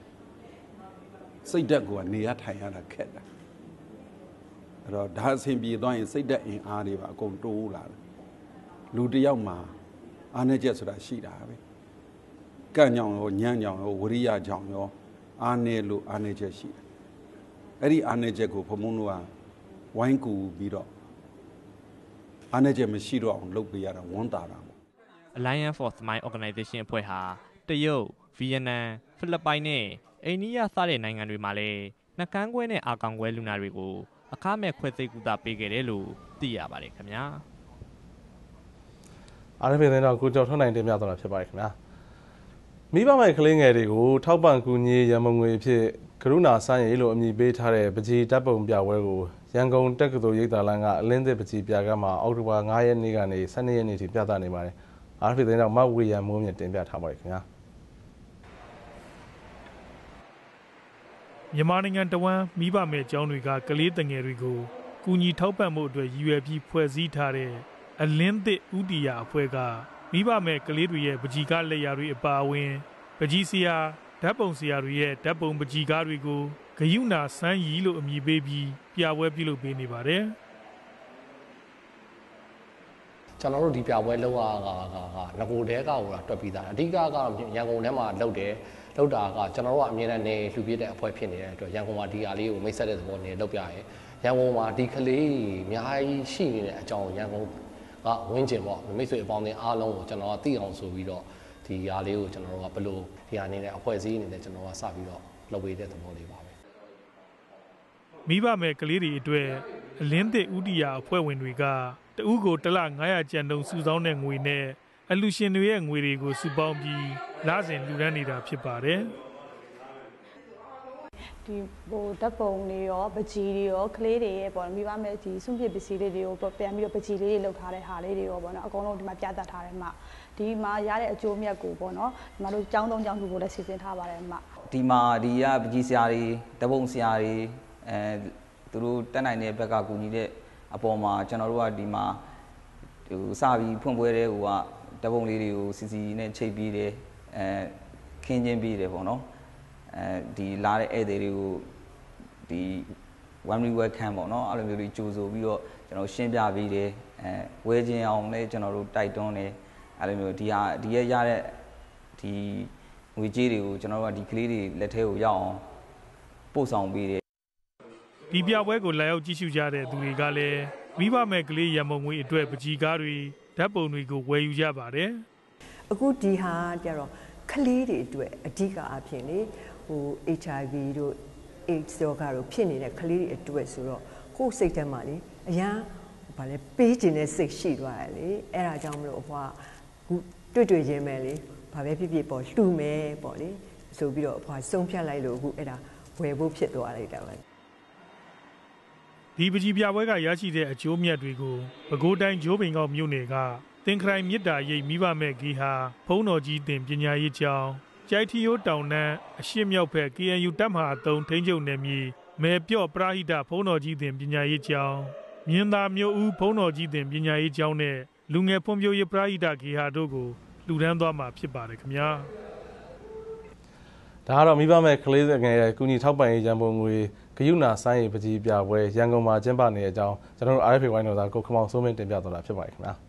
စိတ်ဓာတ်ကနေရထိုင်ရတာခက်တာအဲ့တော့ဒါအဆင်ပြေသွားရင်စိတ်ဓာတ်အင်အားတွေပါအကုန်တိုးလာတယ်လူတစ်ယောက်မှာအားနည်းချက်ဆိုတာရှိတာပဲကန့်ကြောင်ရောညံ့ကြောင်ရောဝရိယကြောင်ရောအားနည်းလို့အားနည်းချက်ရှိတယ်အဲ့ဒီအားနည်းချက်ကိုဘုံဘုံတို့ကဝိုင်းကူပြီးတော့အားနည်းချက်မရှိတော့အောင်လုပ်ပေးရတာဝန်တာတာပေါ့ Alliance for Smile Organization အဖွဲ့ဟာတရုတ်၊ဗီယက်နမ်၊ဖိလစ်ပိုင်နဲ့အိန္ဒိယစတဲ့နိုင်ငံတွေမှာလည်းနှကန်းကွဲနဲ့အာကောင်ကွဲလူနာတွေကိုအခမဲ့ခွဲစိတ်ကုသပေးခဲ့တယ်လို့သိရပါတယ်ခင်ဗျာအားဖြင့်တော့ကိုကျော်ထွန်းနိုင်တင်ပြသွားတာဖြစ်ပါတယ်ခင်ဗျာမိဘမဲ့ကလေးငယ်တွေကိုထောက်ပံ့ကူညီရန်ပုံငွေအဖြစ်ကရုဏာစမ်းရည်လို့အမည်ပေးထားတဲ့ပကြီးတပ်ပုံပြပွဲကိုရန်ကုန်တက္ကသိုလ်ရိပ်သာလမ်းကအလင်းသစ်ပကြီးပြကမ်းမှာအောက်တိုဘာ၅ရက်နေ့ကနေ၁၂ရက်နေ့ထိပြသနေပါတယ်အားဖြင့်တော့မဝေရမိုးမြင့်တင်ပြထားပါတယ်ခင်ဗျာမြန်မာနိုင်ငံတဝန်းမိဘမဲ့ကျောင်းတွေကကလေးတငယ်တွေကိုကူညီထောက်ပံ့မှုအတွက်ရည်ရွယ်ပြီးဖွဲ့စည်းထားတဲ့အလင်းသစ်ဥတီယာအဖွဲ့ကမိဘမဲ့ကလေးတွေရဲ့ပကြီးကလက်ရာတွေအပါအဝင်ပကြီးဆရာဓာတ်ပုံဆရာတွေရဲ့ဓာတ်ပုံပကြီးကားတွေကိုဂယုဏစမ်းရီလို့အမည်ပေးပြီးပြပွဲပြုလုပ်ပေးနေပါတယ်ကျွန်တော်တို့ဒီပြပွဲလောက်ရကကငကိုတဲကကိုတွက်ပြီးသားအဓိကကတော့ရန်ကုန်ထဲမှာလောက်တယ်လောက်တာကကျွန်တော်တို့ကအမြဲတမ်းနေလှူပြတဲ့အဖွဲ့ဖြစ်နေတဲ့အတွက်ရန်ကုန်မှာဒီဟာလေးကိုမိတ်ဆက်တဲ့သဘောနဲ့လောက်ပြရဲရန်ကုန်မှာဒီကလေးအများကြီးရှိနေတဲ့အကြောင်းရန်ကုန်ကဝင်းကျင်ပေါ့မိတ်ဆွေအပေါင်းအသင်းအားလုံးကိုကျွန်တော်ကသိအောင်ဆိုပြီးတော့ဒီဟာလေးကိုကျွန်တော်တို့ကဘယ်လိုဒီဟာနေတဲ့အဖွဲ့အစည်းအနေနဲ့ကျွန်တော်ကစပြီးတော့လုပ်ပေးတဲ့သဘောလေးပါပဲမိဘမဲ့ကလေးတွေအတွက်အလင်းသစ်ဥတီယာအဖွဲ့ဝင်တွေကတဦးကိုတစ်လငါးရာကျန်တုံစုဆောင်းတဲ့ငွေနဲ့အလူရှင်တွေရဲ့ငွေတွေကိုစုပေါင်းပြီးလစဉ်လူရန်နေတာဖြစ်ပါတယ်ဒီဟိုဓာတ်ပုံတွေရောပကြီးတွေရောကလေးတွေရဲ့ပေါ့မိဘမဲ့ဒီစွန့်ပစ်ပစ္စည်းလေးတွေကိုပြန်ပြီးတော့ပကြီးလေးတွေလောက်ထားတဲ့ဟာလေးတွေရောပေါ့နော်အကုန်လုံးဒီမှာပြသထားတယ်မှာဒီမှာရတဲ့အကျိုးမြတ်ကိုပေါ့နော်ဒီမှာတို့ចောင်းသုံးចောင်းသူကိုလည်းစီစဉ်ထားပါတယ်မှာဒီမှာဒီကပကြီးဆရာတွေဓာတ်ပုံဆရာတွေအဲသူတို့တက်နိုင်တဲ့ဘက်ကကူညီတဲ့အပေါ်မှာကျွန်တော်တို့ကဒီမှာဟိုစပြီးဖွင့်ပွဲတဲ့ဟိုကဓာတ်ပုံလေးတွေကိုစီစီနဲ့ချိတ်ပြီးတယ်အဲခင်းချင်းပြီးတယ်ပေါ့နော်အဲဒီလာတဲ့ဧည့်သည်တွေကိုဒီ one week welcome ပေါ့နော်အဲ့လိုမျိုးလေးကြိုဆိုပြီးတော့ကျွန်တော်ရှင်းပြပေးတယ်အဲဝဲချင်းအောင်လည်းကျွန်တော်တို့တိုက်တွန်းတယ်အဲ့လိုမျိုးဒီဟာဒီရရတဲ့ဒီငွေကြေးတွေကိုကျွန်တော်တို့ကဒီကလေးတွေလက်ထဲကိုရောက်အောင်ပို့ဆောင်ပေးတယ်ဒီပြပွဲကိုလာရောက်ကြည့်ရှုကြတဲ့သူတွေကလည်းမိဘမဲ့ကလေးရမုံငွေအတွက်ပကြီးကားတွေဓာတ်ပုံတွေကိုဝယ်ယူကြပါတယ်အခုဒီဟာကြတော့ကလေးတွေအတွက်အဓိကအဖြစ်လေဟို H I V တို့ AIDS ရောဂါတို့ဖြစ်နေတဲ့ကလေးတွေအတွက်ဆိုတော့ကိုယ်စိတ်ထဲမှာလေအရန်ဗာလဲပေးခြင်းနဲ့စိတ်ရှိသွားတယ်လေအဲ့ဒါကြောင့်မလို့ဟိုကတွေ့တွေ့ချင်းပဲလေဘာပဲဖြစ်ဖြစ်ပေါ့လှူမယ်ပေါ့လေဆိုပြီးတော့အဖွာဆုံးဖြတ်လိုက်လို့အခုအဲ့ဒါဝယ်ဖို့ဖြစ်သွားလိုက်တာပဲဒီပကြီးပြပွဲကရရှိတဲ့အကျိုးမြတ်တွေကိုပဲခူးတိုင်းဂျိုးပင်ကောက်မြို့နယ်ကသင်္ခရိုင်မြစ်တာရိပ်မိဘမဲ့ဂီဟာဘုံတော်ကြီးတင်ပညာရေးကျောင်းကြိုက်ထီယိုးတောင်နန်းအရှေ့မြောက်ဘက် K N U တပ်မဟာသုံးထိန်းချုပ်နယ်မြေမဲပြော့ပရာဟိတဘုံတော်ကြီးတင်ပညာရေးကျောင်းမြင်းသာမြို့ဦးဘုံတော်ကြီးတင်ပညာရေးကျောင်းနဲ့လူငယ်ဖွံ့ဖြိုးရေးပရာဟိတဂီဟာတို့ကိုလူဒန်းသွားမှာဖြစ်ပါတယ်ခင်ဗျာဒါကတော့မိဘမဲ့ကလေးငယ်ရဲ့ကုညီထောက်ပံ့ရေးရန်ပုံငွေဂယုဏဆိုင်းရေးပကြီးပြပွဲရန်ကုန်မှာကျင်းပနေတဲ့အကြောင်းကျွန်တော်တို့ R F A ဝိုင်းတော်သားကိုခမောင်စိုးမင်းတင်ပြသွားတာဖြစ်ပါတယ်ခင်ဗျာ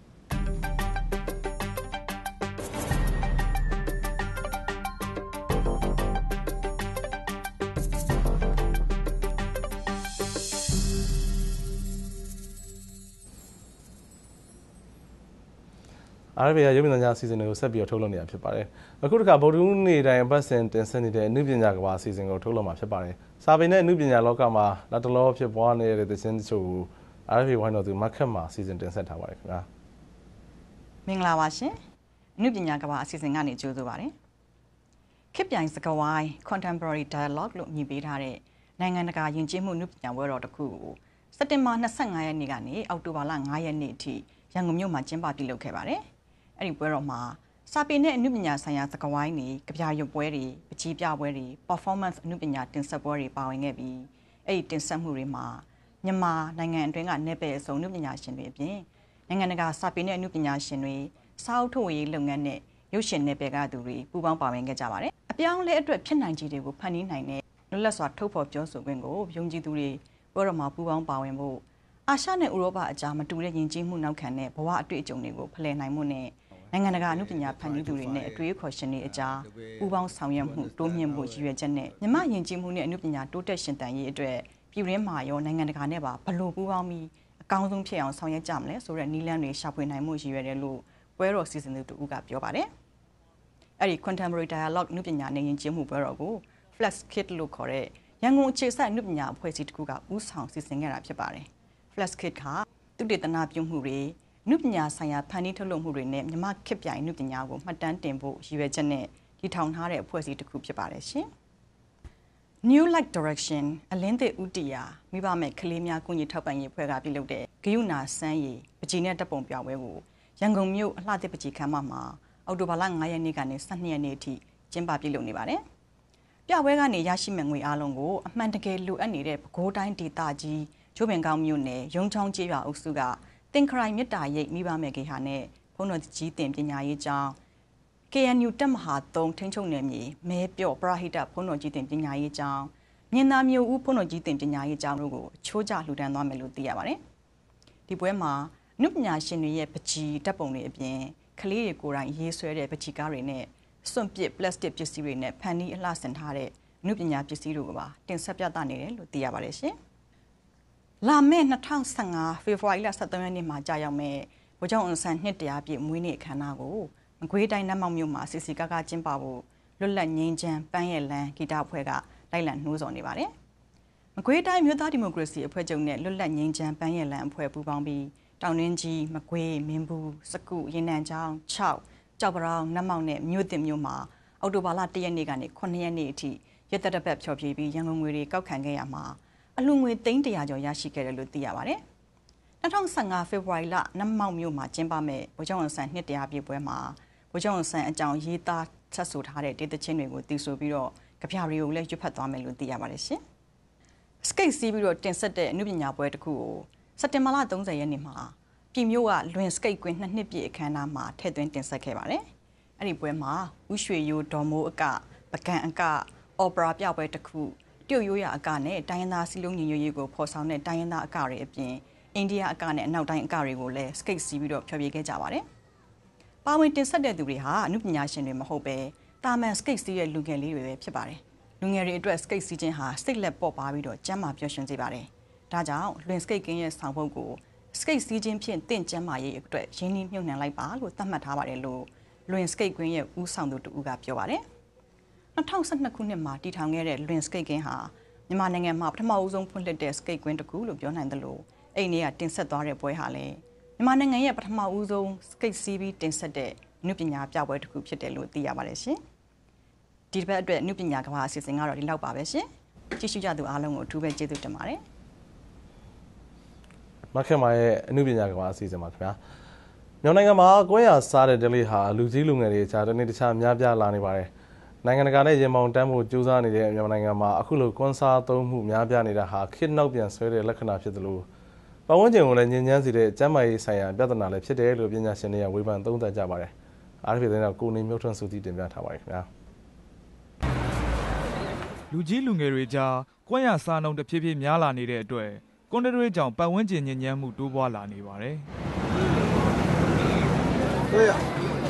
အားရရရုပ်မြင်သံကြားအစီအစဉ်တွေကိုဆက်ပြီးထုတ်လွှင့်နေတာဖြစ်ပါတယ်။အခုတစ်ခါဗုဒ္ဓဦးနေ့တိုင်းအပတ်စဉ်တင်ဆက်နေတဲ့အနုပညာကဘာအစီအစဉ်ကိုထုတ်လွှင့်မှာဖြစ်ပါတယ်။စာပေနဲ့အနုပညာလောကမှာလက်တလောဖြစ်ပွားနေတဲ့သင်းချို့ကို R F A ဝိုင်းတော်သူမခက်မှာအစီအစဉ်တင်ဆက်ထားပါတယ်ခင်ဗျာ။မင်္ဂလာပါရှင်။အနုပညာကဘာအစီအစဉ်ကနေကြိုဆိုပါရစေ။ခေတ်ပြိုင်စကားဝိုင်း Contemporary Dialogue လို့ညွှန်ပေးထားတဲ့နိုင်ငံတကာယဉ်ကျေးမှုအနုပညာပွဲတော်တစ်ခုကိုစက်တင်ဘာ၂၅ရက်နေ့ကနေအောက်တိုဘာလ၅ရက်နေ့အထိရန်ကုန်မြို့မှာကျင်းပပြုလုပ်ခဲ့ပါတယ်။အဲ့ဒီပွဲတော်မှာစာပေနဲ့အနုပညာဆိုင်ရာစကားဝိုင်းတွေကြပြရုပ်ပွဲတွေပကြီးပြပွဲတွေ performance အနုပညာတင်ဆက်ပွဲတွေပါဝင်ခဲ့ပြီးအဲ့ဒီတင်ဆက်မှုတွေမှာမြန်မာနိုင်ငံအတွင်းကနေပယ်အစုံအနုပညာရှင်တွေအပြင်နိုင်ငံတကာစာပေနဲ့အနုပညာရှင်တွေစာအုပ်ထုတ်ဝေရေးလုပ်ငန်းနဲ့ရုပ်ရှင်နယ်ပယ်ကသူတွေပူးပေါင်းပါဝင်ခဲ့ကြပါတယ်။အပြောင်းလဲအတွက်ဖြစ်နိုင်ခြေတွေကိုဖန်တီးနိုင်တဲ့လွတ်လပ်စွာထုတ်ဖော်ပြောဆိုခွင့်ကိုယုံကြည်သူတွေပွဲတော်မှာပူးပေါင်းပါဝင်ဖို့အာရှနဲ့ဥရောပအကြားမတူတဲ့ယဉ်ကျေးမှုနောက်ခံတဲ့ဘဝအတွေ့အကြုံတွေကိုဖလှယ်နိုင်မှုနဲ့နိုင်ငံတကာအနုပညာဖန်တီးသူတွေနဲ့အတွေ့အခေါ်ရှင်တွေအကြားပူးပေါင်းဆောင်ရွက်မှုတိုးမြှင့်ဖို့ရည်ရွယ်ချက်နဲ့မြမယဉ်ကျေးမှုနဲ့အနုပညာတိုးတက်ရှင်သန်ရေးအတွက်ပြည်တွင်းမှာရောနိုင်ငံတကာနဲ့ပါဘလို့ပူးပေါင်းပြီးအကောင်းဆုံးဖြစ်အောင်ဆောင်ရွက်ကြမလဲဆိုတဲ့နည်းလမ်းတွေရှာဖွေနိုင်မှုရည်ရွယ်တယ်လို့ပွဲတော်စီစဉ်သူတို့ကပြောပါတယ်။အဲ့ဒီ Contemporary Dialogue အနုပညာနဲ့ယဉ်ကျေးမှုပွဲတော်ကို Flex Kit လို့ခေါ်တဲ့ရန်ကုန်အခြေစိုက်အနုပညာအဖွဲ့အစည်းတစ်ခုကဦးဆောင်စီစဉ်ခဲ့တာဖြစ်ပါတယ်။ Flex Kit ကသုတေသနပြုမှုတွေအနုပညာဆိုင်ရာဖန်တီးထုတ်လုပ်မှုတွေနဲ့မြမခေတ်ပြိုင်အနုပညာကိုမှတ်တမ်းတင်ဖို့ရည်ရွယ်ချက်နဲ့တည်ထောင်ထားတဲ့အဖွဲ့အစည်းတစ်ခုဖြစ်ပါတယ်ရှင်။ New Light Direction အလင်းသစ်ဥတီယာမိဘမဲ့ကလေးများကုညီထောက်ပံ့ရေးအဖွဲ့ကပြုလုပ်တဲ့ဂယုဏစမ်းရည်ပကြီးနဲ့တပ်ပုံပြပွဲကိုရန်ကုန်မြို့အလှသစ်ပကြီးခမ်းမမှာအောက်တိုဘာလ၅ရက်နေ့ကနေ၁၂ရက်နေ့အထိကျင်းပပြုလုပ်နေပါတယ်။ပြပွဲကနေရရှိမဲ့ငွေအားလုံးကိုအမှန်တကယ်လိုအပ်နေတဲ့ပဲခူးတိုင်းဒေသကြီးချိုးပင်ကောင်းမြို့နယ်ရုံချောင်းကျေးရွာအုပ်စုကသင်္ခရိုင်မြစ်တာရိပ်မိဘမဲ့ဂေဟာနဲ့ဘုန်းတော်ကြီးတင်ပညာရေးကျောင်း K N U တက်မဟာသုံးထိန်းချုပ်နယ်မြေမဲပြော့ပရဟိတဖုန်းတော်ကြီးတင်ပညာရေးကျောင်းမြင်းသားမျိုးဦးဖုန်းတော်ကြီးတင်ပညာရေးကျောင်းတို့ကိုချိုးကျလှူဒန်းသွားမယ်လို့သိရပါတယ်။ဒီပွဲမှာအနုပညာရှင်တွေရဲ့ပကြီးတပ်ပုံတွေအပြင်ကလေးတွေကိုယ်တိုင်ရေးဆွဲတဲ့ပကြီးကားတွေနဲ့စွန့်ပစ်ပလတ်စတစ်ပစ္စည်းတွေနဲ့ဖန်တီးအလှဆင်ထားတဲ့အနုပညာပစ္စည်းတွေကိုပါတင်ဆက်ပြသနေတယ်လို့သိရပါတယ်ရှင်။လာမယ့်၂၀၁၅ဖေဖော်ဝါရီလ၁၃ရက်နေ့မှာကြာရောက်မဲ့ဗိုလ်ချုပ်အောင်ဆန်းနှစ်တရာပြည့်မွေးနေ့အခမ်းအနားကိုမကွေးတိုင်းနတ်မောက်မြို့မှာစီစီကားကားကျင်းပဖို့လွတ်လပ်ငြိမ်းချမ်းပန်းရဲ့လန်းဂီတအဖွဲ့ကလိုက်လံနှိုးဆော်နေပါတယ်။မကွေးတိုင်းမြို့သားဒီမိုကရေစီအဖွဲ့ချုပ်နဲ့လွတ်လပ်ငြိမ်းချမ်းပန်းရဲ့လန်းအဖွဲ့ပူးပေါင်းပြီးတောင်တွင်းကြီးမကွေးမင်းဘူးစကုရင်နံချောင်း၆ကြောက်ပရောင်နတ်မောက်နဲ့မြို့တင်မြို့မှာအောက်တိုဘာလ၁ရက်နေ့ကနေခုနှစ်ရက်နေ့အထိရက်သက်တစ်ပတ်ဖြောပြပြီးရန်ကုန်ငွေတွေကောက်ခံခဲ့ရမှာအလှငွေသိန်းတရာကျော်ရရှိခဲ့တယ်လို့သိရပါတယ်။၂၀၁၅ဖေဖော်ဝါရီလနတ်မောက်မြို့မှာကျင်းပမဲ့ဗိုလ်ချုပ်အောင်ဆန်းနှစ်တရာပြည့်ပွဲမှာဗိုလ်ချုပ်အောင်ဆန်းအကြောင်းရေးသားဆက်ဆိုထားတဲ့ဒေသချင်းတွေကိုတည်ဆိုပြီးတော့ကြပြတွေကိုလည်းရွတ်ဖတ်သွားမယ်လို့သိရပါတယ်ရှင်။စကိတ်စီးပြီးတော့တင်ဆက်တဲ့အမှုပညာပွဲတစ်ခုကိုစက်တင်ဘာလ၃၀ရက်နေ့မှာပြည်မြို့ကလွင်စကိတ်ကွင်းနှစ်နှစ်ပြည့်အခမ်းအနားမှာထည့်သွင်းတင်ဆက်ခဲ့ပါတယ်။အဲ့ဒီပွဲမှာဥရွှေရိုးဒေါ်မိုးအကပကံအကအော်ပရာပြပွဲတစ်ခုတရုတ်ရိုးရအကနဲ့တိုင်းရင်းသားစီလုံးညီညွတ်ရေးကိုဖော်ဆောင်တဲ့တိုင်းရင်းသားအကတွေအပြင်အိန္ဒိယအကနဲ့အနောက်တိုင်းအကတွေကိုလည်းစကိတ်စီးပြီးတော့ဖျော်ဖြေခဲ့ကြပါတယ်။ပါဝင်တင်ဆက်တဲ့သူတွေဟာအမှုပညာရှင်တွေမဟုတ်ပဲတာမန်စကိတ်စီးရဲ့လူငယ်လေးတွေပဲဖြစ်ပါတယ်။လူငယ်တွေအတွက်စကိတ်စီးခြင်းဟာစိတ်လက်ပေါ့ပါပြီးတော့ကျမ်းမာပျော်ရွှင်စေပါတယ်။ဒါကြောင့်လွင်စကိတ်ကင်းရဲ့ဆောင်ပုဒ်ကိုစကိတ်စီးခြင်းဖြင့်တင့်ကျမ်းမာရေးအတွက်ရင်းနှီးမြှုပ်နှံလိုက်ပါလို့သတ်မှတ်ထားပါတယ်လို့လွင်စကိတ်ကွင်းရဲ့ဦးဆောင်သူတူကပြောပါတယ်။၂၀၁၂ခုနှစ်မှာတည်ထောင်ခဲ့တဲ့လွင်စကိတ်ကင်းဟာမြန်မာနိုင်ငံမှာပထမအဦးဆုံးဖွင့်လှစ်တဲ့စကိတ်ကွင်းတစ်ခုလို့ပြောနိုင်တယ်လို့အဲ့ဒီနေ့ကတင်ဆက်သွားတဲ့ပွဲဟာလည်းမြန်မာနိုင်ငံရဲ့ပထမဦးဆုံးစကိတ်စီးပြီးတင်ဆက်တဲ့အမှုပညာပြပွဲတစ်ခုဖြစ်တယ်လို့သိရပါတယ်ရှင်။ဒီတစ်ပတ်အတွက်အမှုပညာကဘာအစီအစဉ်ကတော့ဒီလောက်ပါပဲရှင်။ကြည့်ရှုကြသူအားလုံးကိုအထူးပဲကျေးဇူးတင်ပါတယ်။မခင်မာရဲ့အမှုပညာကဘာအစီအစဉ်ပါခင်ဗျာမြန်မာနိုင်ငံမှာကွဲရစားတဲ့ဒလေးဟာလူကြီးလူငယ်တွေကြားတနေ့တခြားများပြားလာနေပါတယ်နိုင်ငံတကာနဲ့ရင်ပေါင်တန်းဖို့ကြိုးစားနေတဲ့မြန်မာနိုင်ငံမှာအခုလိုကွန်ဆာသုံးမှုများပြားနေတာဟာခေတ်နောက်ပြန်ဆွဲတဲ့လက္ခဏာဖြစ်သလိုပတ်ဝန်းကျင်ကိုလည်းညဉ့်ညမ်းစေတဲ့ကျန်းမာရေးဆိုင်ရာပြဿနာလည်းဖြစ်တယ်လို့ပညာရှင်တွေကဝေဖန်သုံးသပ်ကြပါတယ်အားဖြင့်တော့ကိုနေမြုပ်ထွန်းစုတည်တင်ပြထားပါတယ်ခင်ဗျာလူကြီးလူငယ်တွေကြားကွဲရစားနှုန်းတစ်ဖြည်းဖြည်းများလာနေတဲ့အတွက်ကွန်ဒရွေးကြောင့်ပတ်ဝန်းကျင်ညဉ့်ညမ်းမှုတိုးပွားလာနေပါတယ်对呀。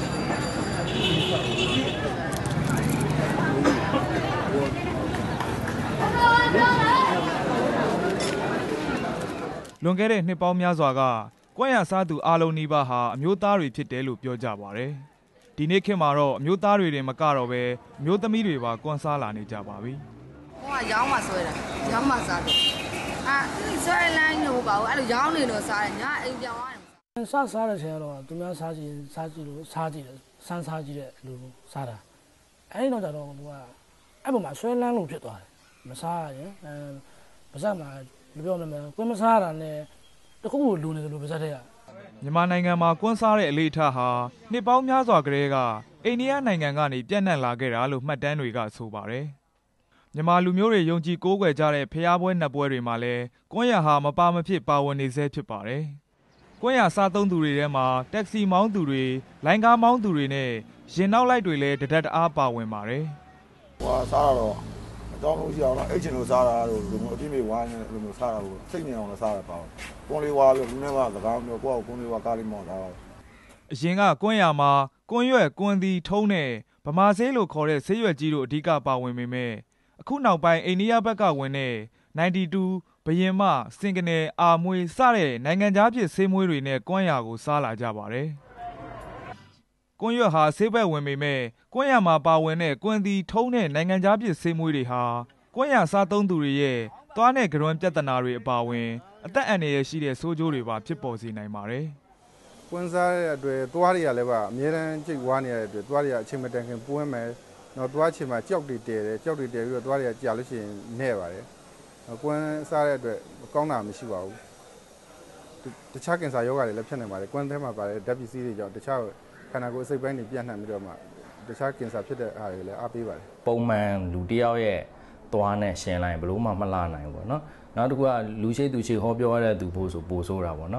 လွန်ခဲ့တဲ့နှစ်ပေါင်းများစွာကကွမ်းရစားသူအားလုံးနီးပါးဟာအမျိုးသားတွေဖြစ်တယ်လို့ပြောကြပါတယ်။ဒီနေ့ခေတ်မှာတော့အမျိုးသားတွေတင်မကတော့ပဲအမျိုးသမီးတွေပါကွမ်းစားလာနေကြပါပြီ။ဟိုကရောင်းမှဆွဲတာရောင်းမှစားတယ်။အာဆွဲလန်းလို့ပါဘူးအဲ့လိုရောင်းနေလို့စားတယ်ညအိမ်ပြောင်းသွားတယ်။စားစားတဲ့ဆရာတော့သူများစားကြည့်စားကြည့်လို့စားကြည့်တယ်စမ်းစားကြည့်တဲ့လူစားတာ။အဲ့ဒီတော့ကျတော့သူကအဲ့ပုံမှာဆွဲလန်းလို့ဖြစ်သွားတယ်။မစားရရင်အဲပါဇက်မှာဘယ်ပြောမလဲကွမ်းမစားတာနဲ့တခုခုလူနေတယ်လို့ပါဇက်တဲ့ကမြန်မာနိုင်ငံမှာကွမ်းစားတဲ့အလေးထားဟာနှစ်ပေါင်းများစွာကတည်းကအိန္ဒိယနိုင်ငံကနေပြန့်နှံ့လာခဲ့တာလို့မှတ်တမ်းတွေကဆိုပါတယ်။မြန်မာလူမျိုးတွေယုံကြည်ကိုးကွယ်ကြတဲ့ဖျားပွဲနှစ်ပွဲတွေမှာလည်းကွမ်းရဟာမပါမဖြစ်ပါဝင်နေဆဲဖြစ်ပါတယ်။ကွမ်းရစားသုံးသူတွေထဲမှာတက္ကစီမောင်းသူတွေလိုင်းကားမောင်းသူတွေနဲ့ရင်နောက်လိုက်တွေလည်းတဒတ်တအားပါဝင်ပါတယ်။ဟွာစားတော့တောင်းလို့ရှိအောင်တော့အိတ်ချင်လို့စားတာလို့လူမျိုးအပြည့်ပြည့်ဝိုင်းနေလူမျိုးစားတာလို့စိတ်နေအောင်လည်းစားရပါဘူး။ကွန်လေးဝါလို့လူနဲ့ကစကားမျိုးကိုယ့်ကိုကွန်လေးဝါကားလေးမောင်းတာ။အရင်ကကွမ်းရမှာကွမ်းရွက်ကွမ်းသီးထုံးနဲ့ဗမာဆေးလို့ခေါ်တဲ့ဆေးရွက်ကြီးတို့အဓိကပါဝင်ပေမဲ့အခုနောက်ပိုင်းအိန္ဒိယဘက်ကဝင်တဲ့နိုင်းတီတူဘရင်မစင်ကနေအာမွေစတဲ့နိုင်ငံခြားဖြစ်ဆေးမွေးတွေနဲ့ကွမ်းရကိုစားလာကြပါတယ်။ကွမ်းရွက်ဟာဆေးဘက်ဝင်ပေမဲ့ကွမ်းရမှာပါဝင်တဲ့ကွမ်းသီးထုံးတဲ့နိုင်ငံခြားဖြစ်ဆေးမွေးတွေဟာကွမ်းရစားသုံးသူတွေရဲ့သွားနဲ့ကြွန်းပြဿနာတွေအပါအဝင်အသက်အန္တရာယ်ရှိတဲ့ဆိုးကျိုးတွေပါဖြစ်ပေါ်စေနိုင်ပါတယ်။ကွမ်းစားတဲ့အတွက်သွားတွေကလည်းပါအများတန်းကြိတ်ဝါနေရတဲ့အတွက်သွားတွေကအချိန်မတန်ခင်ပွင့်မယ်။နောက်သွားချိန်မှာကြောက်တွေတဲတယ်ကြောက်တွေတဲပြီးတော့သွားတွေကကြာလို့ရှိရင်နဲ့ပါတယ်။ကွမ်းစားတဲ့အတွက်ကောင်းတာမရှိပါဘူး။တခြားကင်ဆာရောဂါတွေလည်းဖြစ်နေပါတယ်။ကွမ်းထဲမှာပါတယ်ဓာတ်ပစ္စည်းတွေကြောင့်တခြားခန္ဓာကိုယ်အစိတ်ပိုင်းတွေပြန့်နှံ့ပြီးတော့မှတခြားကင်ဆာဖြစ်တဲ့အားတွေလည်းအားပေးပါတယ်။ပုံမှန်လူတယောက်ရဲ့သွားနဲ့ရှင်းလိုက်ဘလို့မှမလှနိုင်ဘူးပေါ့နော်နောက်တစ်ခုကလူရှိသူရှိဟောပြောရတဲ့သူဖို့ဆိုပို့ဆိုတာပေါ့နော်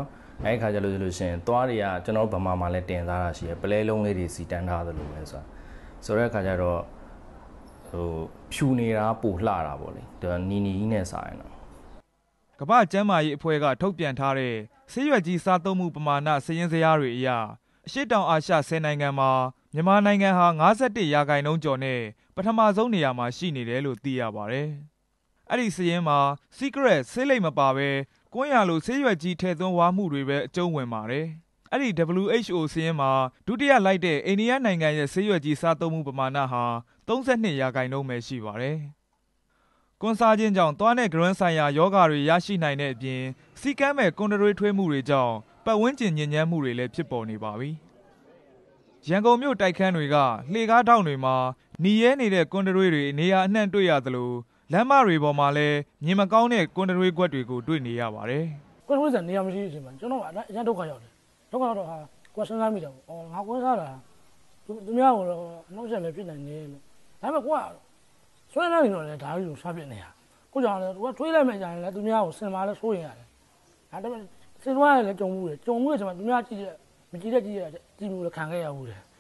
အဲ့ခါကျလို့ဆိုလို့ရှိရင်သွားတွေကကျွန်တော်ဗမာမှာလည်းတင်သားတာရှိရပလဲလုံးလေးတွေစီတန်းထားသလိုပဲဆိုတာဆိုတဲ့အခါကျတော့ဟိုဖြူနေတာပိုလှတာပေါ့လေဒါနီနီကြီးနဲ့စားရင်တော့ကမ္ဘာ့ကျန်းမာရေးအဖွဲ့ကထုတ်ပြန်ထားတဲ့ဆေးရွက်ကြီးစားသုံးမှုပမာဏစည်ရင်းစရာတွေအရအရှေ့တောင်အာရှဆယ်နိုင်ငံမှာမြန်မာနိုင်ငံဟာ၅၁ရာခိုင်နှုန်းကျော်နဲ့ပထမဆုံးနေရာမှာရှိနေတယ်လို့သိရပါတယ်။အဲ့ဒီစည်ရင်းမှာ secret ဆေးလိပ်မပါဘဲကွန်းရလိုဆေးရွက်ကြီးထည့်သွင်းဝါမှုတွေပဲအကျုံးဝင်ပါတယ်။အဲ့ဒီ ဒဗလျူ အိတ်ချ်အို စည်ရင်းမှာဒုတိယလိုက်တဲ့အိန္ဒိယနိုင်ငံရဲ့ဆေးရွက်ကြီးစားသုံးမှုပမာဏဟာ၃၂ရာခိုင်နှုန်းပဲရှိပါတယ်။ကွန်းစားခြင်းကြောင့်သွားနဲ့ဂရွန်းဆိုင်ရာယောဂါတွေရရှိနိုင်တဲ့အပြင်စီကမ်းမဲ့ကွန်ဒရွေးထွေးမှုတွေကြောင့်ပတ်ဝန်းကျင်ညစ်ညမ်းမှုတွေလည်းဖြစ်ပေါ်နေပါပြီ။ရန်ကုန်မြို့တိုက်ခန်းတွေကလှေကားထောင်တွေမှာหนีရဲနေတဲ့ကွန်ဒရွေးတွေနေရာအနှံ့တွေ့ရသလိုလမ်းမတွေပေါ်မှာလည်းမြင်မကောင်းတဲ့ကွန်ဒရွေးခွက်တွေကိုတွေ့နေရပါတယ်။ကွန်ဒရွေးကနေရာမရှိတဲ့အချိန်မှာကျွန်တော်ကအရင်ဒုက္ခရောက်တယ်။ဒုက္ခတော့ဟာကိုယ်စဉ်းစားမိတယ်။အော်ငါကွန်းစားတာသူသူများကတော့နှောက်ရက်လည်းဖြစ်နိုင်တယ်လို့။ဒါပေမဲ့ကိုကဆွဲနေတော့လေဒါကြီးကိုစားပြနေရ။ကိုကြောင့်လည်းသူကထွေးလိုက်မှကြရင်လည်းသူများကိုစင်မာလဲဆိုးရင်ရတယ်။ဒါပေမဲ့စင်သွားလည်းကြုံမှုတယ်။ကြုံမှုတဲ့အချိန်မှာသူများကြည့်တဲ့မကြည့်တဲ့ကြည့်ရကြည့်လို့လည်းခံခဲ့ရဘူးတယ်။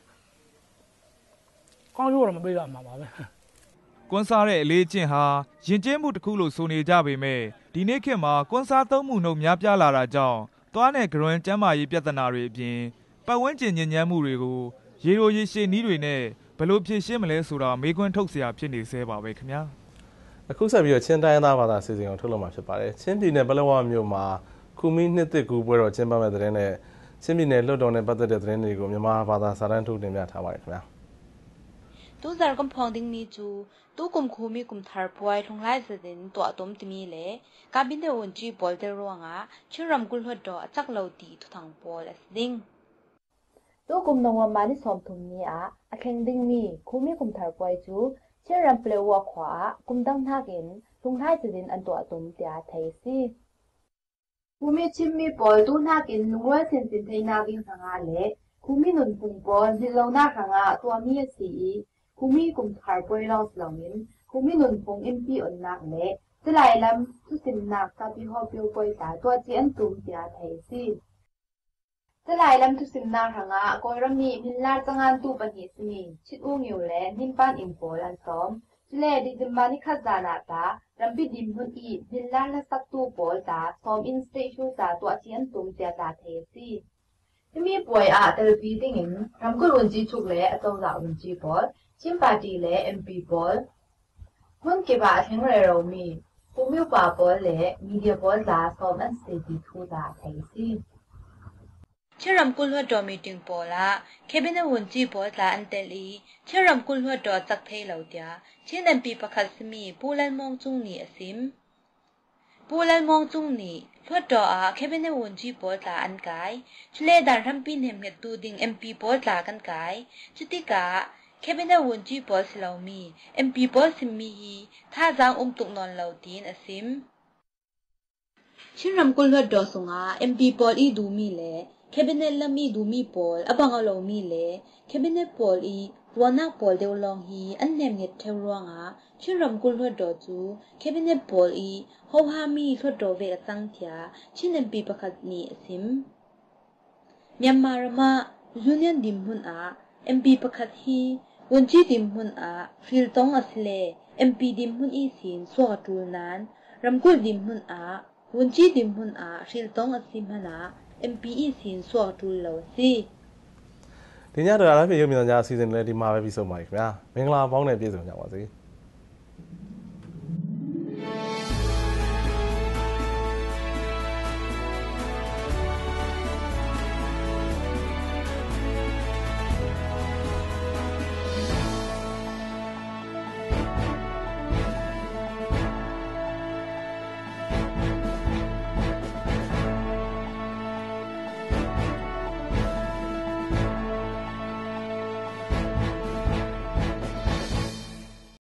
ကောင်းကျိုးတော့မပေးရမှာပါပဲ။ကွန်းစားတဲ့အလေးကျင့်ဟာယဉ်ကျေးမှုတစ်ခုလို့ဆိုနေကြပေမဲ့ဒီနေ့ခေတ်မှာကွန်းစားသုံးမှုနှုန်းများပြားလာတာကြောင့်သွားနဲ့ဂရွန်းကျန်းမာရေးပြဿနာတွေအပြင်ပတ်ဝန်းကျင်ညစ်ညမ်းမှုတွေကိုရေရိုရေရှည်နည်းတွေနဲ့ဘယ်လိုဖြေရှင်းမလဲဆိုတာမေးခွန်းထုတ်စရာဖြစ်နေသေးပါပဲခင်ဗျာအခုဆက်ပြီးတော့ချင်းတိုင်းသားဘာသာစီစဉ်ကိုထုတ်လုပ်မှာဖြစ်ပါတယ်ချင်းပြည်နယ်ပလက်ဝမြို့မှာခူမီနှစ်သစ်ကူပွဲတော်ကျင်းပမဲ့တဲ့တဲ့နဲ့ချင်းပြည်နယ်လွှတ်တော်နဲ့ပတ်သက်တဲ့သတင်းတွေကိုမြန်မာဘာသာစာတမ်းထုတ်တင်ပြထားပါတယ်ခင်ဗျာตูซาร์กำพองดิ้งมีจูตู้กุมคูมีกุมทาร์พวยทงไล่เสดินตัวต้มติมีเล่กาบินเดวันจีบอลเดรัวงะชื่อรำกุลหัวดอจักเหล่าตีทุทังบอลสดิ้งตู้กุมนงวันมาที่สอมทุมนี้อ่ะอาเข่งดิ้งมีคูมีกุมทาร์พวยจูชื่อรำเปลวขวากุมดังท่ากินทงไล่เสดินอันตัวต้มเตียไทยซีคูมีชิมมีบอลตู้ท่ากินนุ่งว่าเซนตินไทยนาวิ่งสังอาเล่คูมีหนุนปุ่งบอลที่เราหน้าขังอ่ะตัวมีสีคูมีกุมทาร์ปวยลองสลามินคูมีนุนพงเอ็มพีอ่อนนักเละจะไหลลำทุสินนักตาปีหอบเปียวปวยตาตัวเจียนตุ่มเตียไทยซีจะไหลลำทุสินนักหางะกอยรมีมินลาจังอันตูปัญญิสมีชิดอุ้งอยู่แลนินปานอิมโพลันซ้อมจะเล่ดิจิมานิคัจานาตารำปิดิมหุนอีมินลาละสักตูโพลตาซ้อมอินสเตชูตาตัวเจียนตุ่มเตียตาไทยซีมีป่วยอาเตลปีติงินรำกุลวันจีชุกเละอตองลาวันจีบอลชิมปาร์ตี้เล่เอ็มพีบอลหุ่นเก็บอาทิ้งเรเรามีภูมิป่าบอลเล่มีเดียบอลลาสอมอันสเตติทูดาไทยซีชื่อรำกุลหัวดอมีติงบอลละเคบินวันจีบอลลาอันเตลีชื่อรำกุลหัวดอจักเทเหล่าเดียชื่อนันปีประคัสมีปูลันมองจุงนี่อสิมปูลันมองจุงนี่หัวดออาเคบินวันจีบอลลาอันกายชเลดานรำปีเนมเฮตูดิงเอ็มพีบอลลากันกายจุติกาแค่เป็นแต่วันจีบอลสิเรามีเอ็มพีบอลสิมีฮีถ้าจางอุ้มตุกนอนเราตีนอสิมชิรำกุลหัวดอสงอาเอ็มพีบอลอีดูมีเล่แค่เป็นแต่ละมีดูมีบอลอบังเอาเรามีเล่แค่เป็นแต่บอลอีวันนักบอลเดียวลองฮีอันเนมเน็ตเทวรังอาชิรำกุลหัวดอจูแค่เป็นแต่บอลอีเขาหามีหัวดอเวกจังเถียชินเอ็มพีประคัดนี่อสิมเมียนมาร์มายูเนียนดิมหุนอาเอ็มพีประคัดฮีวันจีดิมหุนอาฟิลตองอัสเลเอ็มพีดิมหุนอีสินสวดตูนันรำกุลดิมหุนอาวันจีดิมหุนอาฟิลตองอัสซิมฮนาเอ็มพีอีสินสวดตูเลวซีဒီညတော့အားဖြင့်ရုပ်မြင်သံကြားအစီအစဉ်လေးဒီမှာပဲပြီးဆုံးပါပြီခင်ဗျာမင်္ဂလာပေါင်းနဲ့ပြည့်စုံကြပါစေ